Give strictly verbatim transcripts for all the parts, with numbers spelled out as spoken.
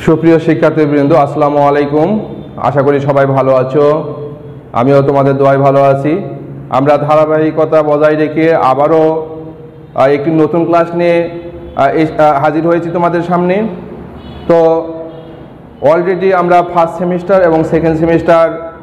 সুপ্রিয় শিক্ষার্থীবৃন্দ, আসসালামু আলাইকুম। আশা করি সবাই ভালো আছো। আমিও তোমাদের দোয়ায় ভালো আছি। আমরা ধারাবাহিকতা বজায় রেখে আবারও একটি নতুন ক্লাস নিয়ে হাজির হয়েছি তোমাদের সামনে। তো অলরেডি আমরা ফার্স্ট সেমিস্টার এবং সেকেন্ড সেমিস্টার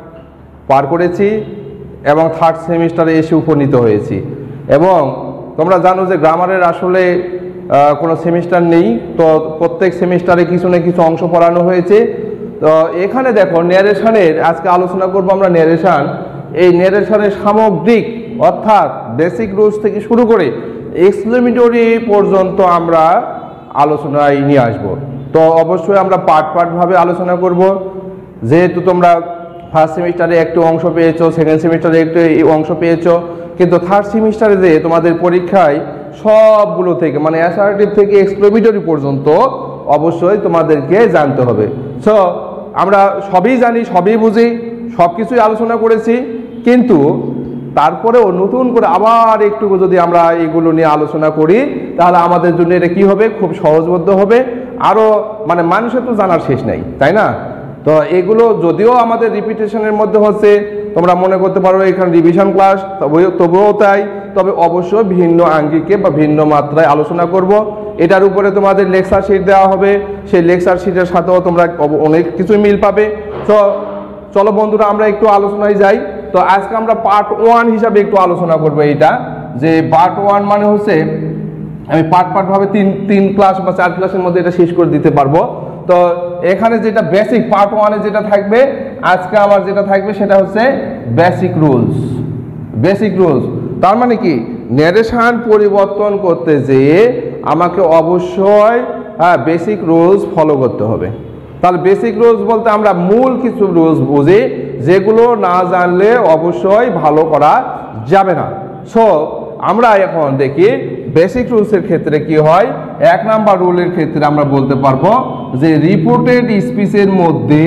পার করেছি এবং থার্ড সেমিস্টারে এসে উপনীত হয়েছি। এবং তোমরা জানো যে গ্রামারের আসলে কোনো সেমিস্টার নেই, তো প্রত্যেক সেমিস্টারে কিছু না কিছু অংশ পড়ানো হয়েছে। তো এখানে দেখো ন্যারেশনের আজকে আলোচনা করব আমরা ন্যারেশন। এই ন্যারেশনের সামগ্রিক অর্থাৎ বেসিক রুলস থেকে শুরু করে এক্সপ্লেনেটরি পর্যন্ত আমরা আলোচনায় নিয়ে আসব। তো অবশ্যই আমরা পার্ট পার্টভাবে আলোচনা করব। যেহেতু তোমরা ফার্স্ট সেমিস্টারে একটু অংশ পেয়েছো, সেকেন্ড সেমিস্টারে একটু অংশ পেয়েছো, কিন্তু থার্ড সেমিস্টারে যে তোমাদের পরীক্ষায় সবগুলো থেকে মানে অ্যাসার্টিভ থেকে এক্সপ্লেনেটরি পর্যন্ত অবশ্যই তোমাদেরকে জানতে হবে। সো আমরা সবই জানি, সবই বুঝি, সব কিছুই আলোচনা করেছি, কিন্তু তারপরেও নতুন করে আবার একটু যদি আমরা এগুলো নিয়ে আলোচনা করি তাহলে আমাদের জন্য এটা কী হবে, খুব সহজবোধ্য হবে। আরও মানে মানুষের তো জানার শেষ নেই, তাই না? তো এগুলো যদিও আমাদের রিপিটেশনের মধ্যে হচ্ছে, তোমরা মনে করতে পারো এখানে রিভিশন ক্লাস, তবে তবুও তাই, তবে অবশ্যই ভিন্ন আঙ্গিকে বা ভিন্ন মাত্রায় আলোচনা করব। এটার উপরে তোমাদের লেকচার শিট দেওয়া হবে, সেই লেকচার শিটের সাথেও তোমরা অনেক কিছুই মিল পাবে। তো চলো বন্ধুরা আমরা একটু আলোচনায় যাই। তো আজকে আমরা পার্ট ওয়ান হিসাবে একটু আলোচনা করবো। এইটা যে পার্ট ওয়ান মানে হচ্ছে আমি পার্ট পার্টভাবে তিন তিন ক্লাস বা চার ক্লাসের মধ্যে এটা শেষ করে দিতে পারবো। তো এখানে যেটা বেসিক পার্ট ওয়ানে যেটা থাকবে, আজকে আমার যেটা থাকবে সেটা হচ্ছে বেসিক রুলস। বেসিক রুলস তার মানে কি, ন্যারেশন পরিবর্তন করতে যেয়ে আমাকে অবশ্যই হ্যাঁ বেসিক রুলস ফলো করতে হবে। তাহলে বেসিক রুলস বলতে আমরা মূল কিছু রুলস বুঝি, যেগুলো না জানলে অবশ্যই ভালো করা যাবে না। সো আমরা এখন দেখি বেসিক রুলসের ক্ষেত্রে কি হয়। এক নাম্বার রুলের ক্ষেত্রে আমরা বলতে পারবো যে রিপোর্টেড স্পিচের মধ্যে,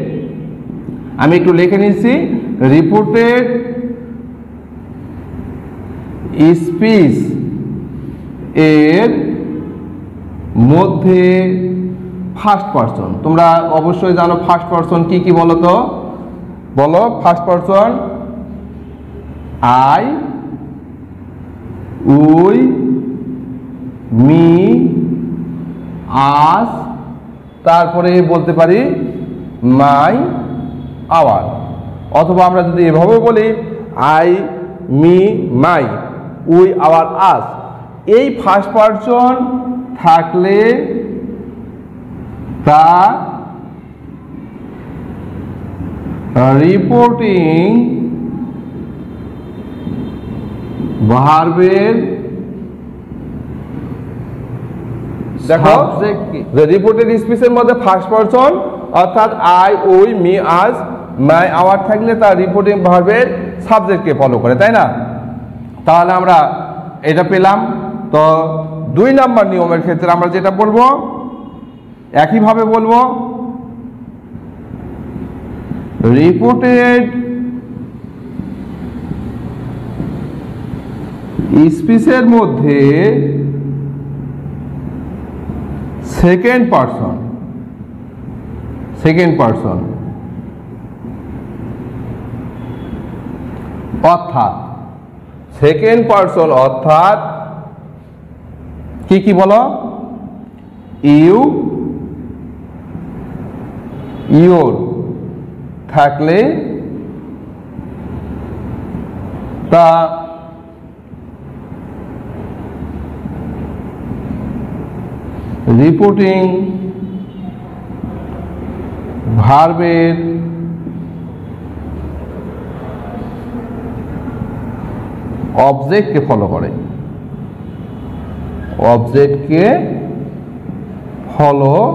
আমি একটু লিখে নিচ্ছি, রিপোর্টেড স্পিচ এর মধ্যে ফার্স্ট পারসন, তোমরা অবশ্যই জানো ফার্স্ট পারসন কি কি বলো তো, বলো first person I, we, me, us, তারপরে বলতে পারি মাই, আওয়ার। অথবা আমরা যদি এভাবে বলি I, me, my, we, our, us. এই ফার্স্ট পারসন থাকলে তা রিপোর্টিং ভার্বের দেখো যে রিপোর্টেড স্পিচের মধ্যে ফার্স্ট পারসন অর্থাৎ I, we, me, us, my, our থাকলে তার রিপোর্টিং ভার্বের সাবজেক্টকে ফলো করে, তাই না? তাহলে আমরা এটা পেলাম। তো দুই নাম্বার নিয়মের ক্ষেত্রে আমরা যেটা বলবো একইভাবে বলবো, রিপোর্টেড স্পিচের মধ্যে সেকেন্ড পারসন, সেকেন্ড পারসন অর্থাৎ সেকেন্ড পারসন অর্থাৎ কি কি বলো, ইউ, ইউর থাকলে তা রিপোর্টিং ভার্বের অবজেক্টকে ফলো করে, অবজেক্টকে ফলো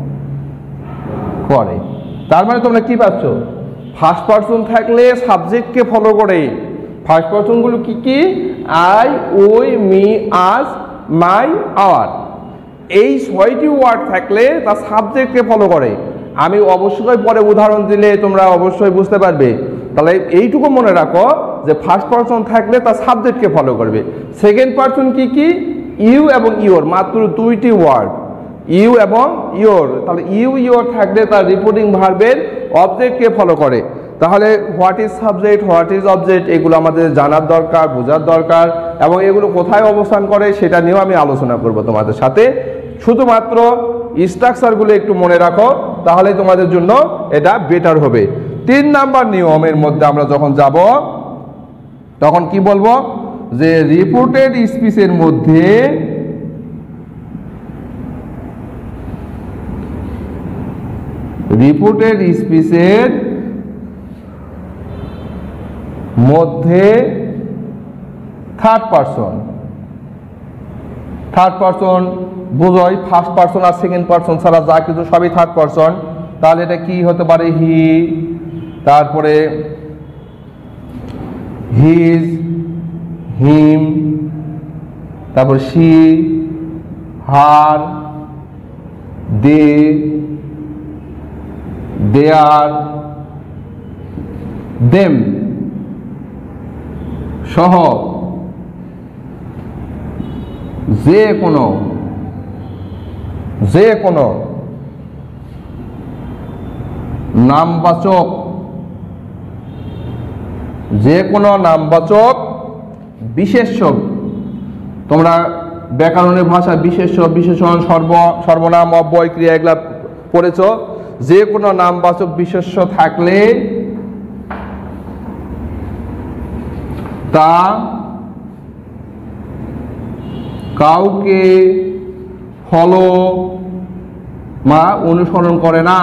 করে। তার মানে তোমরা কি পাচ্ছ, ফার্স্ট পারসন থাকলে সাবজেক্টকে ফলো করে। ফার্স্ট পারসনগুলো কি কি, I, we, me, us, my, our. এই ছয়টি ওয়ার্ড থাকলে তা সাবজেক্টকে ফলো করে। আমি অবশ্যই পরে উদাহরণ দিলে তোমরা অবশ্যই বুঝতে পারবে। তাহলে এইটুকু মনে রাখো যে ফার্স্ট পারসন থাকলে তা সাবজেক্টকে ফলো করবে। সেকেন্ড পারসন কি কি, ইউ এবং ইওর, মাত্র দুইটি ওয়ার্ড। ইউ এবং ইওর, তাহলে ইউ ইওর থাকলে তার রিপোর্টিং ভার্বের অবজেক্টকে ফলো করে। তাহলে what is subject, what is object, এগুলো আমাদের জানার দরকার, বোঝার দরকার, এবং এগুলো কোথায় অবস্থান করে সেটা নিয়েও আমি আলোচনা করব তোমাদের সাথে। শুধুমাত্র স্ট্রাকচারগুলো একটু মনে রাখো, তাহলে তোমাদের জন্য এটা বেটার হবে। তিন নাম্বার নিয়মের মধ্যে আমরা যখন যাব তখন কি বলবো, যে রিপোর্টেড স্পিচের মধ্যে রিপোর্টেড স্পিচের মধ্যে থার্ড পারসন থার্ড পারসন বোঝাই, ফার্স্ট পারসন আর সেকেন্ড পারসন ছাড়া যা কিছু সবই থার্ড পারসন। তাহলে এটা কি হতে পারে, হি, তারপরে হিজ, হিম, তারপর she, her, they, their, them সহ যে কোনো যে কোনো নামবাচক যে কোনো নামবাচক বিশেষ্য, তোমরা ব্যাকরণের ভাষায় বিশেষ্য, বিশেষণ, সর্ব সর্বনাম, অব্যয়, ক্রিয়া এগুলা পড়েছ। যে কোনো নামবাচক বিশেষ্য থাকলে তা কাউকে ফলো বা অনুসরণ করে না,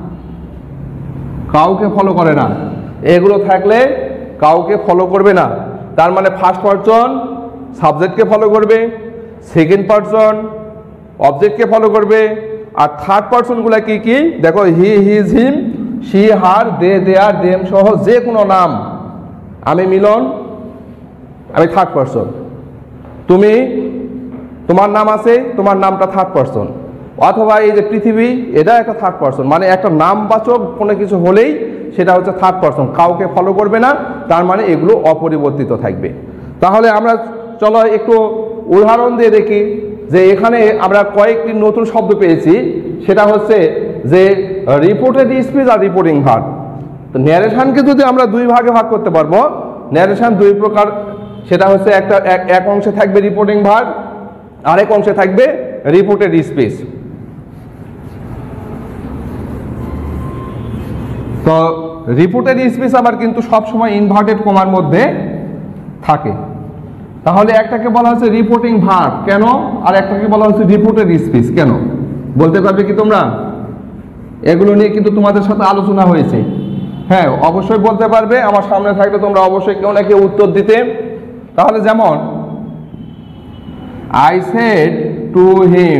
কাউকে ফলো করে না। এগুলো থাকলে কাউকে ফলো করবে না। তার মানে ফার্স্ট পারসন সাবজেক্টকে ফলো করবে, সেকেন্ড পারসন অবজেক্টকে ফলো করবে, আর থার্ড পারসনগুলো কি কি দেখো, he, his, him, she, her, they, their, them সহ যে কোনো নাম। আমি মিলন, আমি থার্ড পারসন। তুমি, তোমার নাম আছে, তোমার নামটা থার্ড পারসন। অথবা এই যে পৃথিবী, এটা একটা থার্ড পারসন। মানে একটা নামবাচক কোনো কিছু হলেই সেটা হচ্ছে থার্ড পারসন, কাউকে ফলো করবে না। তার মানে এগুলো অপরিবর্তিত থাকবে। তাহলে আমরা চলো একটু উদাহরণ দিয়ে দেখি যে এখানে আমরা কয়েকটি নতুন শব্দ পেয়েছি। সেটা হচ্ছে যে রিপোর্টেড স্পিচ আর রিপোর্টিং ভার্ব। তো ন্যারেশনকে যদি আমরা দুই ভাগে ভাগ করতে পারবো, ন্যারেশন দুই প্রকার, সেটা হচ্ছে একটা এক অংশে থাকবে রিপোর্টিং ভার্ব, আরেক অংশে থাকবে রিপোর্টেড স্পিচ। তো রিপোর্টেড স্পিচ আবার কিন্তু সবসময় ইনভার্টেড কমার মধ্যে থাকে। তাহলে একটাকে বলা হচ্ছে রিপোর্টিং ভার্ব কেন, আর একটাকে বলা হচ্ছে রিপোর্টেড স্পিচ কেন, বলতে পারবে কি তোমরা? এগুলো নিয়ে কিন্তু তোমাদের সাথে আলোচনা হয়েছে। হ্যাঁ, অবশ্যই বলতে পারবে। আমার সামনে থাকলে তোমরা অবশ্যই কেউ না কেউ উত্তর দিতে। তাহলে যেমন I said to him,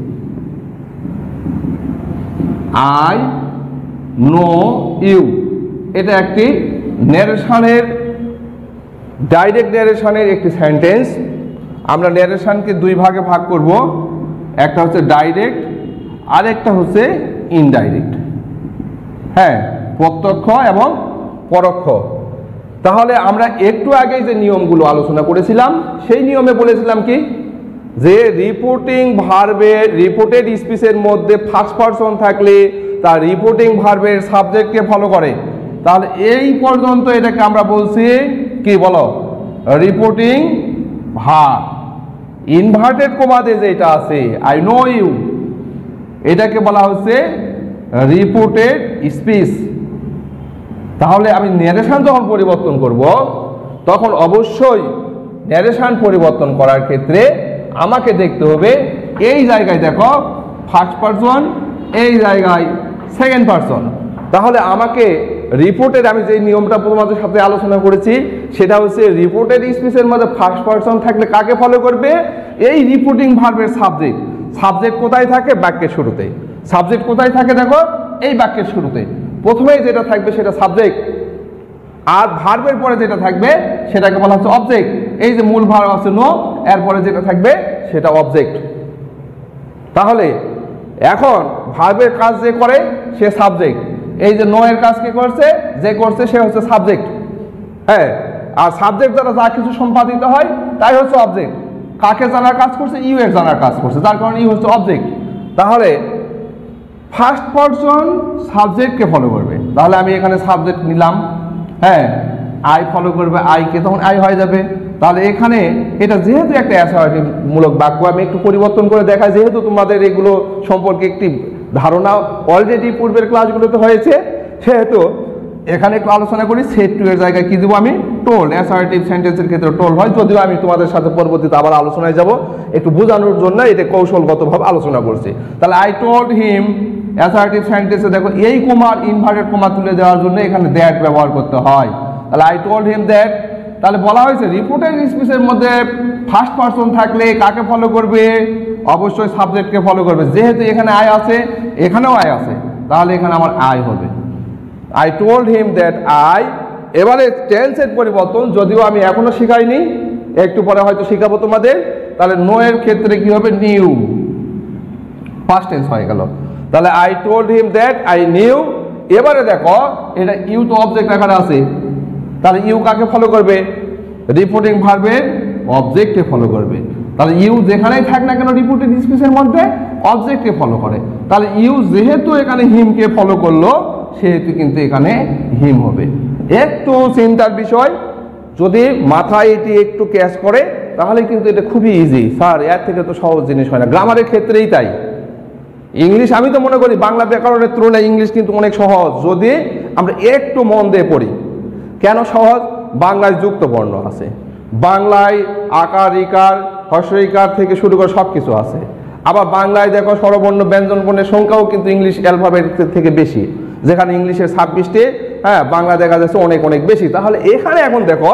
I know you, এটা একটি ন্যারেশনের, ডাইরেক্ট ন্যারেশনের একটি সেন্টেন্স। আমরা ন্যারেশনকে দুই ভাগে ভাগ করব, একটা হচ্ছে ডাইরেক্ট আর একটা হচ্ছে ইনডাইরেক্ট। হ্যাঁ, প্রত্যক্ষ এবং পরোক্ষ। তাহলে আমরা একটু আগে যে নিয়মগুলো আলোচনা করেছিলাম সেই নিয়মে বলেছিলাম কি, যে রিপোর্টিং ভার্বের, রিপোর্টেড স্পিচের মধ্যে ফার্স্ট পারসন থাকলে তার রিপোর্টিং ভার্বের সাবজেক্টকে ফলো করে। তাহলে এই পর্যন্ত এটাকে আমরা বলছি কি বলো, রিপোর্টিং ভার্ব। ইনভার্টেড কমাতে যেটা আছে আই নো ইউ, এটাকে বলা হচ্ছে রিপোর্টেড স্পিচ। তাহলে আমি ন্যারেশন যখন পরিবর্তন করব তখন অবশ্যই ন্যারেশন পরিবর্তন করার ক্ষেত্রে আমাকে দেখতে হবে, এই জায়গায় দেখো ফার্স্ট পারসন, এই জায়গায় সেকেন্ড পারসন। তাহলে আমাকে রিপোর্টেড, আমি যে নিয়মটা তোমাদের সাথে আলোচনা করেছি সেটা হচ্ছে রিপোর্টেড স্পিচের মধ্যে ফার্স্ট পারসন থাকলে কাকে ফলো করবে, এই রিপোর্টিং ভার্বের সাবজেক্ট। সাবজেক্ট কোথায় থাকে? বাক্যের শুরুতে। সাবজেক্ট কোথায় থাকে দেখো, এই বাক্যের শুরুতে। প্রথমেই যেটা থাকবে সেটা সাবজেক্ট, আর ভার্বের পরে যেটা থাকবে সেটাকে বলা হচ্ছে অবজেক্ট। এই যে মূল ভার্ব আছে নো, এরপরে যেটা থাকবে সেটা অবজেক্ট। তাহলে এখন ভার্বের কাজ যে করে সে সাবজেক্ট, এই যে নো এর কাজ কে করছে, যে করছে সে হচ্ছে সাবজেক্ট। হ্যাঁ, আর সাবজেক্ট দ্বারা যা কিছু সম্পাদিত হয় তাই হচ্ছে অবজেক্ট। কাকে জানার কাজ করছে? ইউ এর জানার কাজ করছে, যার কারণে ইউ হচ্ছে অবজেক্ট। তাহলে ফার্স্ট পারসন সাবজেক্টকে ফলো করবে, তাহলে আমি এখানে সাবজেক্ট নিলাম, হ্যাঁ আই ফলো করবে আইকে, তখন আই হয়ে যাবে। তাহলে এখানে এটা যেহেতু একটা অ্যাসার্টিভ মূলক বাক্য, আমি একটু পরিবর্তন করে দেখাই, যেহেতু তোমাদের এগুলো সম্পর্কে একটি ধারণা অলরেডি পূর্বের ক্লাসগুলোতে হয়েছে, সেহেতু এখানে একটু আলোচনা করি। সেট টু এর জায়গায় কি দেবো আমি? টোল্ড। অ্যাসার্টিভ সেন্টেন্সের ক্ষেত্রে টোল্ড হয়, যদিও আমি তোমাদের সাথে পরবর্তীতে আবার আলোচনায় যাব, একটু বোঝানোর জন্য এটা কৌশলগতভাবে আলোচনা করছি। তাহলে আই টোল্ড হিম, অ্যাসার্টিভ সেন্টেন্সে দেখো এই কোমার ইনভার্টেড কোমা তুলে দেওয়ার জন্য এখানে দ্যাট ব্যবহার করতে হয়। তাহলে আই টোল্ড হিম দ্যাট, তাহলে বলা হয়েছে রিপোর্টেড স্পিচের মধ্যে ফার্স্ট পারসন থাকলে কাকে ফলো করবে? অবশ্যই সাবজেক্টকে ফলো করবে। যেহেতু এখানে আই আছে, এখানেও আই আছে, তাহলে এখানে আমার আই হবে। I told him that I. এবারে টেন্সের পরিবর্তন, যদিও আমি এখনো শিখাইনি, একটু পরে হয়তো শিখাবো তোমাদের। তাহলে নো এর ক্ষেত্রে কি হবে? নিউ, ফার্স্ট টেন্স হয়ে গেল। তাহলে I told him that I knew. এবারে দেখো এটা ইউ তো অবজেক্ট আকারে আছে, তাহলে ইউ কাকে ফলো করবে? রিপোর্টিং ভার্বের অবজেক্টকে ফলো করবে। তাহলে ইউ যেখানেই থাক না কেন রিপোর্টেড স্পিচের মধ্যে অবজেক্টকে ফলো করে। তাহলে ইউ যেহেতু এখানে হিমকে ফলো করলো, সেহেতু কিন্তু এখানে হিম হবে। একটু চিন্তার বিষয়, যদি মাথায় এটি একটু ক্যাচ করে তাহলে কিন্তু এটা খুবই ইজি। স্যার এর থেকে তো সহজ জিনিস হয় না, গ্রামারের ক্ষেত্রেই তাই। ইংলিশ আমি তো মনে করি বাংলা ব্যাকরণের তুলনায় ইংলিশ কিন্তু অনেক সহজ, যদি আমরা একটু মন দিয়ে পড়ি। কেন সহজ? বাংলায় যুক্ত বর্ণ আছে, বাংলায় আকার ইকার হর্ষ ইকার থেকে শুরু করে সব কিছু আছে। আবার বাংলায় দেখো স্বরবর্ণ ব্যঞ্জন বর্ণের সংখ্যাও কিন্তু ইংলিশ অ্যালফাবেট থেকে বেশি, যেখানে ইংলিশের ছাব্বিশটি, হ্যাঁ বাংলা দেখা যাচ্ছে অনেক অনেক বেশি। তাহলে এখানে এখন দেখো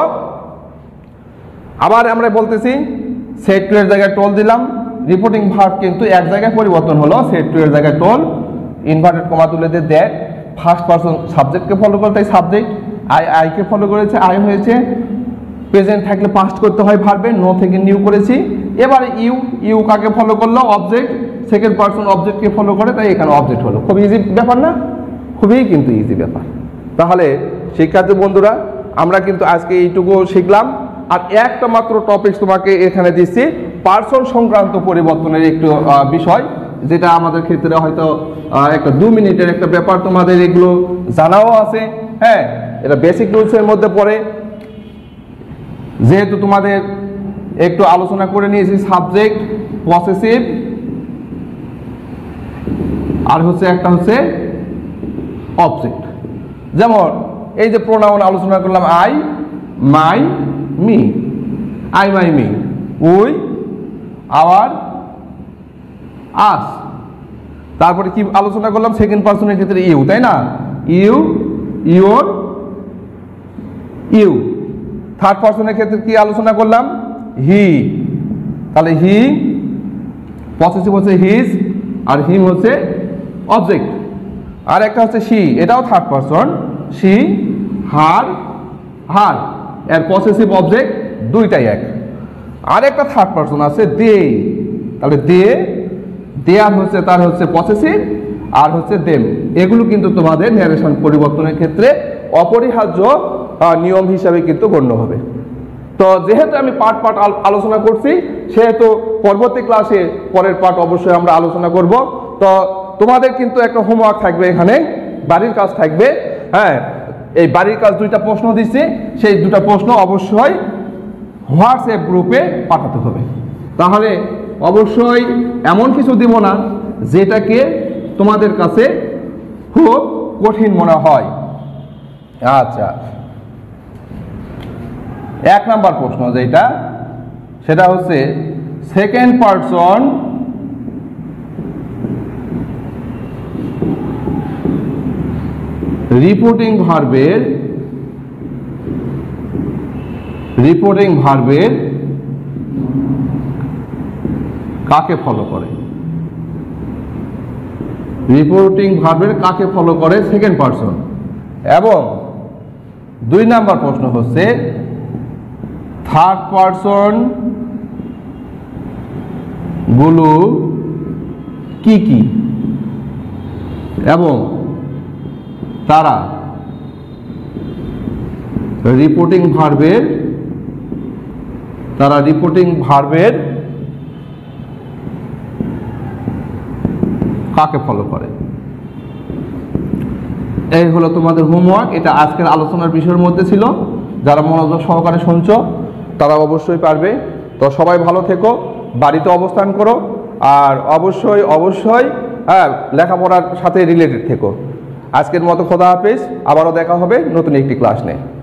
আবার আমরা বলতেছি সেট টু এর জায়গায় টোল দিলাম, রিপোর্টিং ভার্ব কিন্তু এক জায়গায় পরিবর্তন হলো, সেট টু এর জায়গায় টোল, ইনভার্টেড কমা তুলে দিয়ে দ্যাট, ফার্স্ট পারসন সাবজেক্টকে ফলো করে তাই সাবজেক্ট, আই আইকে ফলো করেছে আই হয়েছে, প্রেজেন্ট থাকলে পাস্ট করতে হয় ভার্বে, নো থেকে নিউ করেছি। এবারে ইউ, ইউ কাকে ফলো করলো? অবজেক্ট, সেকেন্ড পারসন অবজেক্টকে ফলো করে তাই এখানে অবজেক্ট হলো। খুব ইজি ব্যাপার না? খুবই কিন্তু ইজি ব্যাপার। তাহলে শিক্ষার্থী বন্ধুরা আমরা কিন্তু আজকে এইটুকু শিখলাম। আর একটা মাত্র টপিক তোমাকে এখানে দিচ্ছি, পার্সন সংক্রান্ত পরিবর্তনের একটু বিষয়, যেটা আমাদের ক্ষেত্রে হয়তো একটা দু মিনিটের একটা ব্যাপার, তোমাদের এগুলো জানাও আছে, হ্যাঁ এটা বেসিক রুলসের মধ্যে পড়ে। যেহেতু তোমাদের একটু আলোচনা করে নিয়েছি সাবজেক্ট, পসেসিভ, আর হচ্ছে একটা হচ্ছে অবজেক্ট। যেমন এই যে প্রোনাউন আলোচনা করলাম, I, my, me, I my me, we, our, us. তারপরে কি আলোচনা করলাম? সেকেন্ড পারসনের ক্ষেত্রে ইউ, তাই না? You, your, you. থার্ড পারসনের ক্ষেত্রে কি আলোচনা করলাম? হি। তাহলে হি, পসেসিভ হচ্ছে হিজ, আর হিম হচ্ছে অবজেক্ট। আর একটা হচ্ছে শি, এটাও third person, she, her, her, এর পসেসিভ অবজেক্ট দুইটাই এক। আর একটা থার্ড পারসন আছে দে, তাহলে দে, দেয়ার হচ্ছে তার হচ্ছে পসেসিভ, আর হচ্ছে দেম। এগুলো কিন্তু তোমাদের ন্যারেশন পরিবর্তনের ক্ষেত্রে অপরিহার্য নিয়ম হিসাবে কিন্তু গণ্য হবে। তো যেহেতু আমি পার্ট পার্ট আলোচনা করছি, সেহেতু পরবর্তী ক্লাসে পরের পার্ট অবশ্যই আমরা আলোচনা করব। তো তোমাদের কিন্তু একটা হোমওয়ার্ক থাকবে, এখানে বাড়ির কাজ থাকবে, হ্যাঁ এই বাড়ির কাজ দুইটা প্রশ্ন দিচ্ছি, সেই দুটা প্রশ্ন অবশ্যই হোয়াটসঅ্যাপ গ্রুপে পাঠাতে হবে। তাহলে অবশ্যই এমন কিছু দিব না যেটাকে তোমাদের কাছে খুব কঠিন মনে হয়। আচ্ছা, এক নাম্বার প্রশ্ন যেটা, সেটা হচ্ছে সেকেন্ড পারসন রিপোর্টিং ভার্বের রিপোর্টিং ভার্বের কাকে ফলো করে? রিপোর্টিং ভার্বের কাকে ফলো করে সেকেন্ড পারসন? এবং দুই নাম্বার প্রশ্ন হচ্ছে থার্ড পারসন গুলো কি কি এবং তারা রিপোর্টিং ভার্বের তারা রিপোর্টিং ভার্বের কাকে ফলো করে। এই হলো তোমাদের হোমওয়ার্ক। এটা আজকের আলোচনার বিষয়ের মধ্যে ছিল। যারা মনোযোগ সহকারে শুনছো তারা অবশ্যই পারবে। তো সবাই ভালো থেকো, বাড়িতে অবস্থান করো, আর অবশ্যই অবশ্যই হ্যাঁ লেখাপড়ার সাথে রিলেটেড থেকো। আজকের মতো খোদা হাফেজ, আবারও দেখা হবে নতুন একটি ক্লাস নিয়ে।